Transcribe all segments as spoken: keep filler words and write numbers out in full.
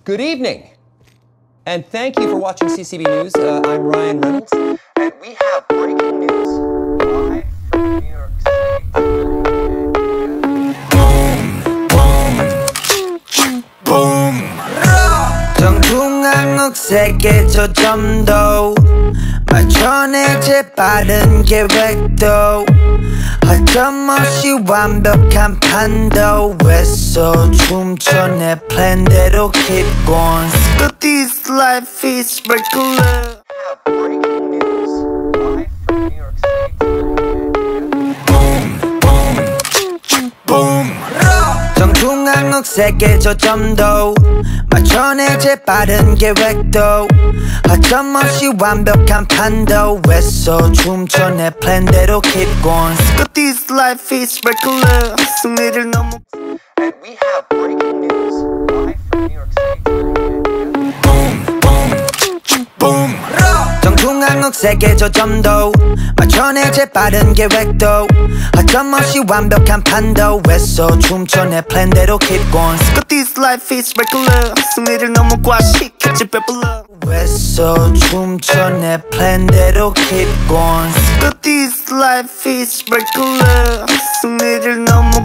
Good evening, and thank you for watching C C B News. Uh, I'm Ryan Reynolds, and we have breaking news live from New York City. Boom, boom. 정중앙 억세게 저점도 맞춰내 재빠른 계획도 어점없이 완벽한 판도 왜서 춤춰 내 플랜대로 keep going. But this life is regular. Breaking news live from New York City. Boom, boom, boom. 정중앙 억세게 저점도 맞춰내 재빠른 계획도 어점없이 완벽한 판도 왜서 춤춰 내 플랜대로 keep going. But this life is regular. 승리를 너무 And we have breaking news live from New York City. boom, boom, boom. 정중앙 억세게 저점도 맞춰내 재빠른 계획도 어점없이 완벽한 판도 왜서 춤춰 내 플랜대로 keep going. But this life is regular. 승리를 너무 과식했지 배불러 왜서 춤춰 내 플랜대로 keep going. But this life is regular. 승리를 너무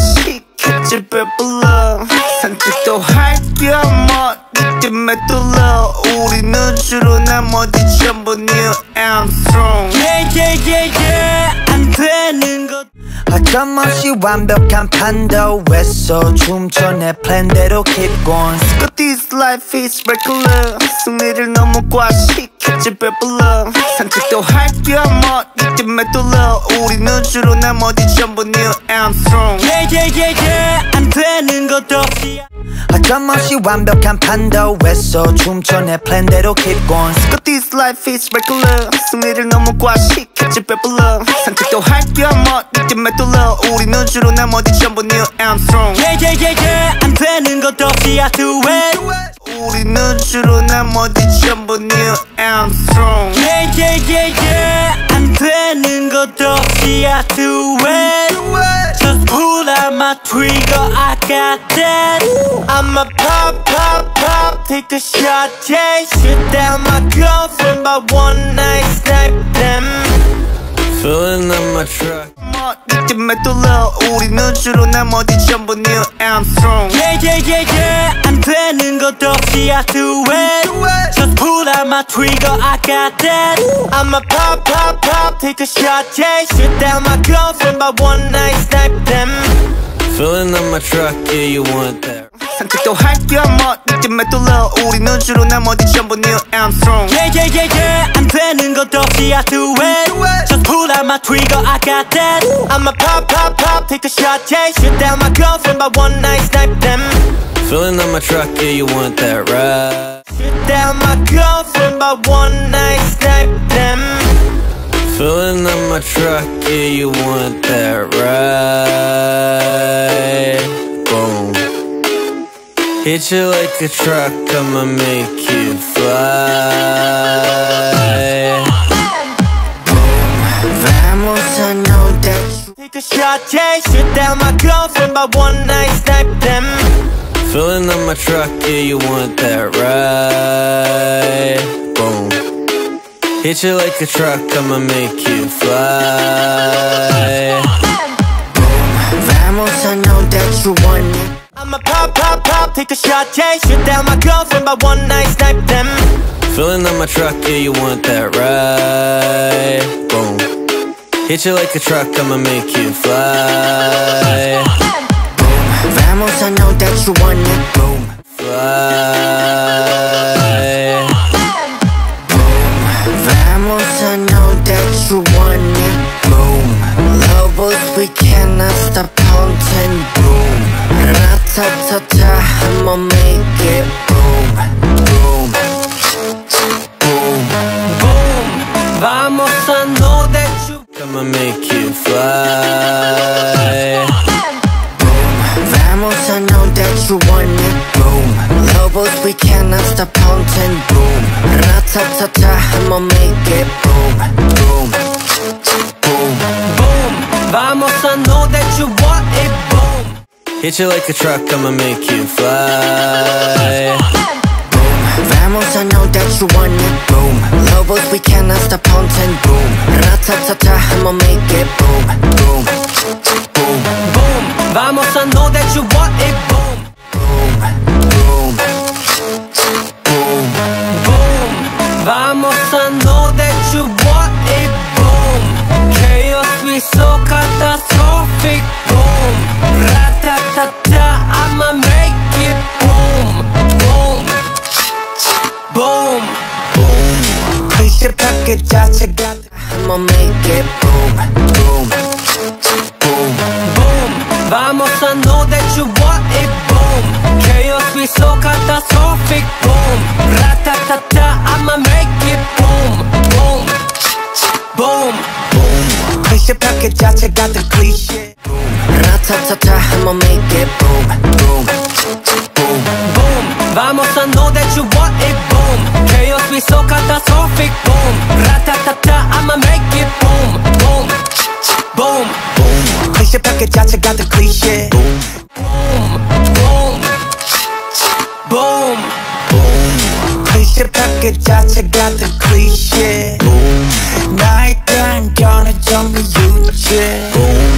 과식했지 배불러 산책도 할겸 어디 때문에 뚫려 우리는 주로 나머지 전부 Neil Armstrong. Yeah yeah yeah yeah 안 되는 것 어점없이 완벽한 판도 왜서 춤춰 내 플랜대로 keep going. But this life is regular. 승리를 너무 과식했지 배불러 산책도 할겸 어디 때문에 뚫려 우리는 주로 나머지 전부 Neil Armstrong. Yeah yeah yeah yeah 안 되는 것 없이 어점없이 완벽한 판도 왜서 춤춰 내 플랜대로 keep going. But this life is regular. 승리를 너무 과식했지 배불러 산책도 할겸 어디 때문에 뚫려 우리는 주로 나머지 전부 Neil Armstrong. Yeah yeah yeah yeah 안 되는 것 없이 I do it. 우리는 주로 나머지 전부 Neil Armstrong. Yeah yeah yeah yeah 안 되는 것 없이 I do it. Just pull out my trigger, I got that. I'ma pop, pop, pop, take a shot, yeah. Shoot down my girlfriend by one night, snipe them. Filling up my truck. 어디 때문에 뚫려 우리는 주로 나머지 전부 Neil Armstrong. Yeah yeah yeah yeah 안 되는 것 없이 I do it. Just pull out my trigger, I got that. I'ma pop, pop, pop, take a shot, yeah. Shoot down my girlfriend by one night, snipe them. Filling up my truck, yeah, you want that. 산책도 할겸 어디 때문에 뚫려 우리는 주로 나머지 전부 Neil Armstrong. Yeah yeah yeah yeah 안 되는 것 없이 I do it. Just pull out my trigger, I got that. I'ma pop pop pop, take a shot, yeah. Shoot down my girlfriend by one night, snipe them. Filling up my truck, yeah, you want that right. Shoot down my girlfriend by one night, snipe them. Filling up my truck, yeah, you want that right. Boom. Hit you like a truck, I'ma make you fly. Boom. Vamos, I know that you take a shot, yeah. Shoot down my girlfriend by one night, snipe them. Filling up my truck, yeah, you want that right. Boom. Hit you like a truck, I'ma make you fly. Boom. Vamos, I know that you want it. I'ma pop, pop, pop, take a shot, yeah. Shoot down my girlfriend by one night, snipe them. Filling up my truck, yeah, you want that right. Boom. Hit you like a truck, I'ma make you fly. Boom. Vamos, I know that you want it. Boom. Fly. Boom. Vamos, I know that you want it. Boom. Lobos, we cannot stop counting. Boom. Ra-ta-ta-ta, I'ma make it boom, boom, boom, boom. Vamos, I know that you I'ma make you fly. Boom. Vamos, I know that you want it. Boom. Lobos, we cannot stop counting. Boom. Ra-ta-ta-ta, I'ma make it boom, boom, boom, boom. Vamos, I know that you want it. Boom. Hit you like a truck, I'ma make you fly. Vamos, I know that you want it, boom. Lobos, we cannot stop haunting, boom. Ra-ta-ta-ta, I'ma make it, boom, boom, boom, boom. Vamos, I know that you want it, boom, boom, boom, boom, boom. Vamos, I know that you want it, boom. Chaos, we so catastrophic, boom. Ra-ta-ta-ta, I'ma make it, boom, boom, boom, boom. 클리셰 파켓 자체가 I'ma make it, boom, boom, boom, boom. Vamos, I know that you want it, boom. Chaos, we so catastrophic, boom. Ra-ta-ta-ta, I'ma make it, boom, boom, boom, boom. 클리셰 파켓 자체가 더 클리셰 Ra-ta-ta-ta, I'ma make it, boom, boom, boom, boom. Vamos, I know that you want it, boom. Chaos, we so catastrophic, boom. Ra-ta-ta-ta, I'ma make it, boom, boom, boom, boom. 클리셰 파켓 자체가 더 클리셰 boom, boom, boom, boom. 클리셰 파켓 자체가 더 클리셰 나에 대한 견해 정리 유지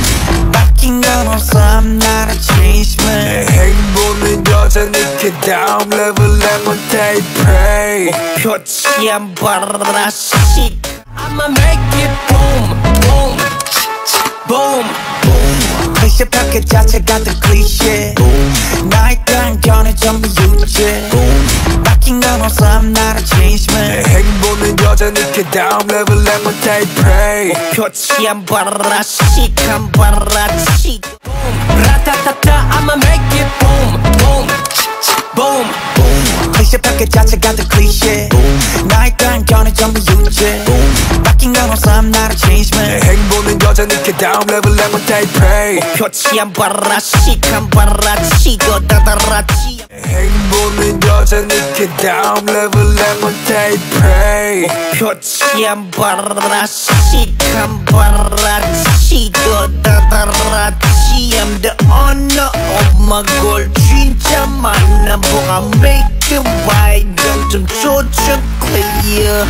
바뀐 건 없어 I'm not a change man 내 행보는 여전히 그 다음 레벨에 못 take pray 표치 안 봐라 shit I'ma make it, boom, boom, boom, boom. 클리셰 파켓 자체가 더 클리셰 나에 대한 견해 정리 유지 바뀐 건 없어 I'm not a change man 내 행보는 여전히 그 다음 레벨에 못 take pray 표치 안 봐라 shit 안 봐라 shit Ra-ta-ta-ta, I'ma make it, boom, boom, boom, boom. 클리셰 파켓 자체가 더 클리셰 나에 대한 견해 정리 유지 바뀐 건 없어 I'm not a change man 내 행보는 여전히 그 다음 레벨에 못 take pray 표치 안 봐라 shit 안 봐라 치고 다다라 치 내 행보는 여전히 그 다음 레벨에 못 take pray 표치 안 봐라 shit 안 봐라 치고 다다라 치 I'm the owner of my goal 진짜 많아 뭐가 make it right 좀 조금 clear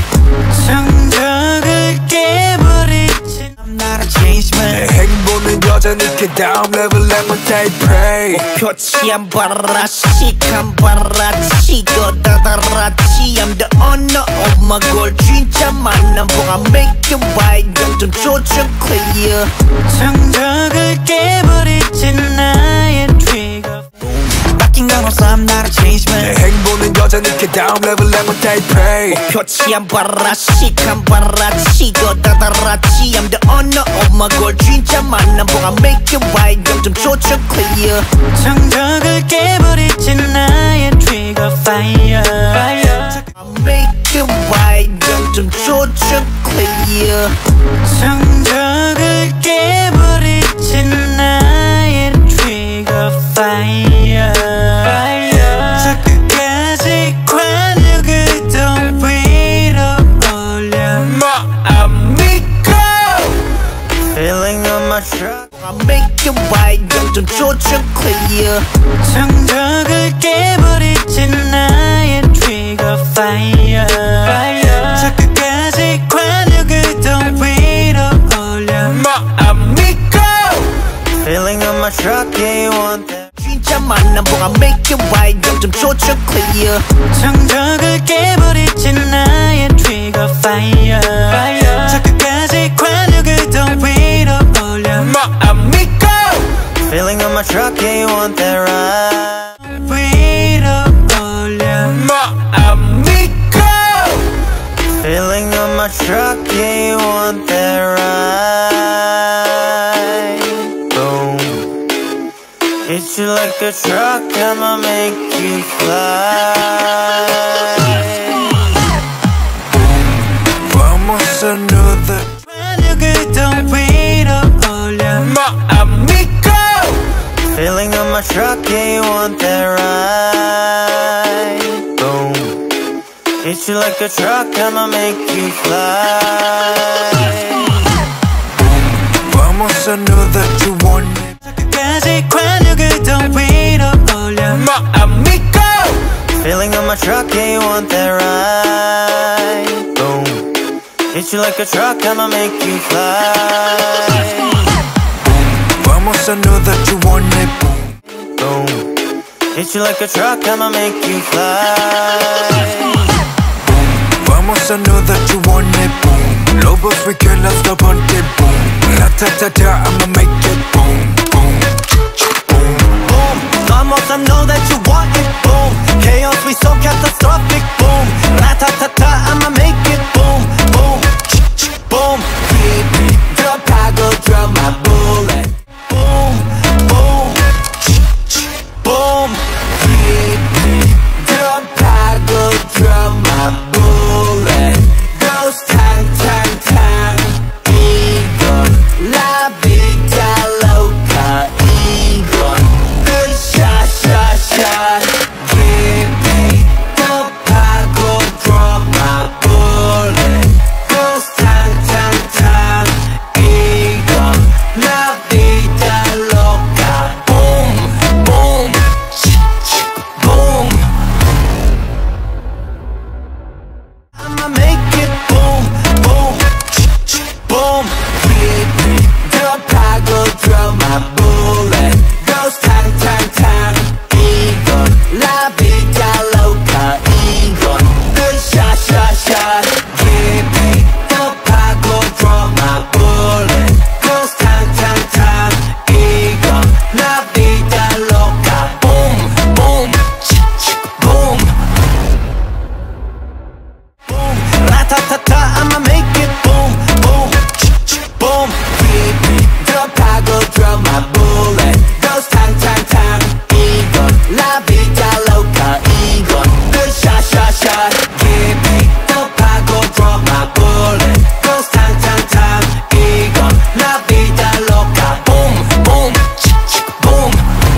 장벽을 깨버리지 I'm not a change man 내 행보는 여전히 그 다음 레벨에 못 take pray 표치 안 봐라 shit 안 봐라 치고 다다라 치 I'm the owner of my goal 진짜 많아 뭐가 make it right 좀 조금 clear 장벽을 깨버리지 나의 trigger 바뀐 건 없어 I'm not a change man 내 행보는 여전히 그 다음 레벨에 못 take pray 표치 안 봐라 shit 안 봐라 치고 다다라 치 I'm the owner of my goal 진짜 많아 뭐가 make it right 좀 조금 clear 장벽을 깨버리지 나의 trigger fire make it right 좀 조금 clear 장벽을 깨버리지 나의 trigger fire 저 끝까지 관역을 더 위로 올려 마음이고 Feeling on my truck I make it right 좀 조금 clear 장벽을 깨버리지 나의 trigger fire 저 끝까지 관역을 더 위로 올려 마음이고 Feeling on my truck yeah you want that 진짜 많아 뭐가 make it right 좀 조금 clear 장벽을 깨버리지 나의 trigger fire 저 끝까지 관역을 더 위로 올려 마음이고 Feeling on my truck yeah you want that right 위로 올려 마음이고 Feeling on my truck yeah you want that right boom hit you like a truck I'ma make you fly Vamos another 관역을 더 위로 올려 마음이고 Feeling on my truck yeah you want that right boom hit you like a truck I'ma make you fly Vamos another you want it 끝까지 관역을 더 위로 올려 마음이고 Feeling on my my truck, yeah, you want that ride? Boom. Hit you like a truck, I'ma make you fly. Boom. Vamos, I know that you want it. Boom. Boom. Hit you like a truck, I'ma make you fly. Boom. Vamos, I know that you want it. Boom. Lobos, we cannot stop on it. Boom. La-ta-ta-ta, I'ma make it. Boom. Boom. Boom. Boom. Vamos, I know that you want it. Boom. Chaos, we so catastrophic. Boom. La-ta-ta-ta, I'ma make it. Boom. Boom. Boom. Drop, I go drop my bullet. Boom. Boom. Boom. Drop, I go drop my bullet. Goes tang, tang, tang. Egon. La vida loca. Egon. Good shot, shot, shot. Give me the pago, drop my bullet. Goes tang, tang, tang. Egon. La vida loca. Boom, boom, boom. I'ma make it boom, boom, boom. Drop, I go drop my bullet. Goes tang, tang, tang. Egon. La vida loca. Egon. Good shot, shot, shot. Give me the pago, drop my bullet. Goes tang, tang, tang. Egon. La vida loca. Boom, boom, boom. Boom, ra-ta-ta-ta, I'ma make it boom, boom, boom. Drop, I go drop my bullet. Goes tang, tang, tang. Egon. La vida loca. Egon. Good shot, shot, shot. Give me the pago, drop my bullet. Goes tang, tang, tang. Egon. La vida loca. Boom, boom, boom.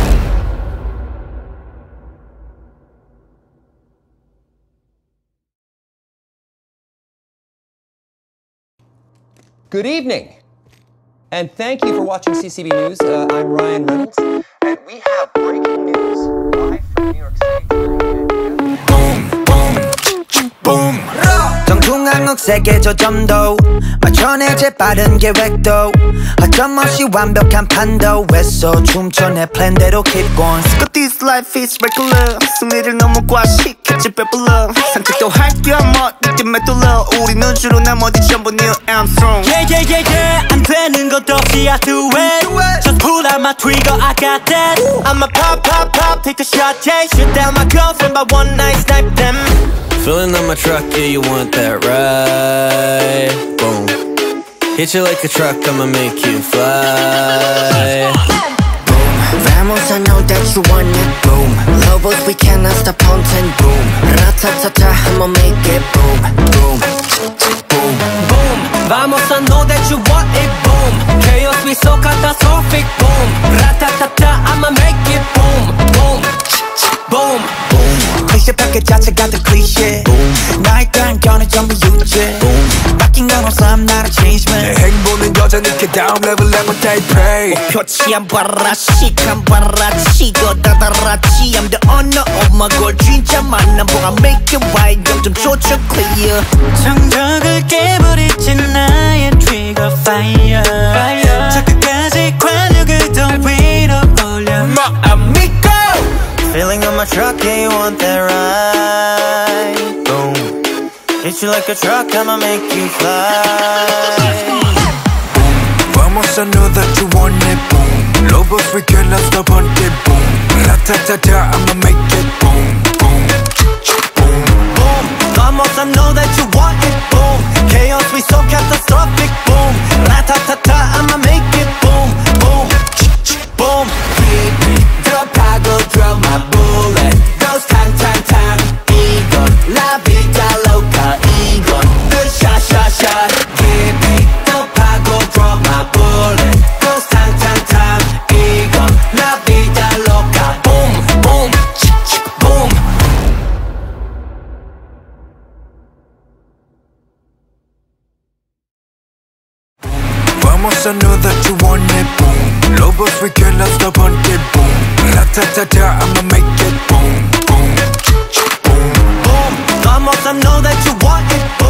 Good evening, and thank you for watching C C B News. Uh, I'm Ryan Reynolds, and we have breaking news live from New York City. Boom, boom, boom. 정중앙 세계 저점도 맞춰내 재빠른 계획도 어김없이 완벽한 판도 했어 춤춰 내 플랜대로 keep going. But this life is regular. 승리를 너무 과식했지 배불러. 산책도 할겸 어디쯤 메둘러. 우리는 주로 나머지 전부 Neil Armstrong. Yeah yeah yeah yeah 안 되는 것 없이 I do it. Just pull out my trigger, I got that. I'ma pop pop pop, take a shot, yeah. Shoot down my girlfriend by one night, snipe them. Filling up my truck, yeah, you want that ride? Boom. Hit you like a truck, I'ma make you fly. Boom. Vamos, I know that you want it. Boom. Lobos, we cannot stop haunting. Boom. Ra-ta-ta-ta, I'ma make it. Boom. Boom. Boom. Boom, vamos, I know that you want it. Boom, chaos, we so catastrophic. Boom, ra-ta-ta-ta, I'ma make it. Boom, boom, boom, boom. 클리셰 패킷 자체가 더 클리셰. 나의 단견은 전부 유죄. 바뀐 건 없어, I'm not a change man. 내 행보는 여전히 그 다음 레벨 레벨 they pray. 표치 안 봐라 시간 봐라 치고 다다라치 I'm the owner of my goal 진짜 만남 보가 make it right 영점 조쳐 clear. 정적을 깨버리지 나의 trigger fire, fire. 저 끝까지 관역을 더 위로 올려 My amigo. Feeling on my truck, yeah, you want that ride? Boom. Hit you like a truck, I'ma make you fly. Boom. Vamos, I know that you want it. Boom. Lobos, we cannot stop on it. Boom. La-ta-ta-ta, I'ma make it. Boom. Boom. Boom. Boom, vamos, I know that you want it. Boom, chaos, we so catastrophic. Boom, ra-ta-ta-ta, I'ma make it. Boom, boom, boom. Drop, I go drop my bullet. Goes tang, tang, tang. Egon, la vida loca. Egon, good shot, shot, shot. Give me the pago, drop my bullet. Goes tang, tang, tang. Egon, la vida loca. boom, boom, boom. Vamos, I know that you want it. Boom. Lobos, we cannot stop on it. Boom. La-ta-ta-ta, I'ma make it. Boom. Boom. Boom. I know that you want it.